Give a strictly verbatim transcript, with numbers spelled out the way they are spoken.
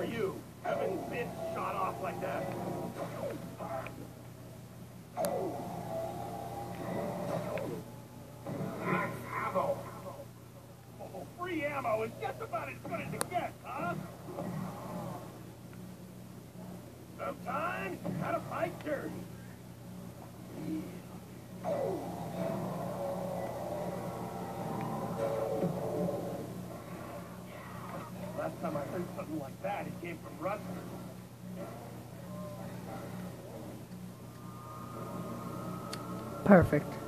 for you. Haven't been shot off like that. Max ammo. Oh, free ammo is just about as good as it gets, huh? Sometimes you gotta fight dirty. Last time I heard something like that, it came from Rutgers. Perfect.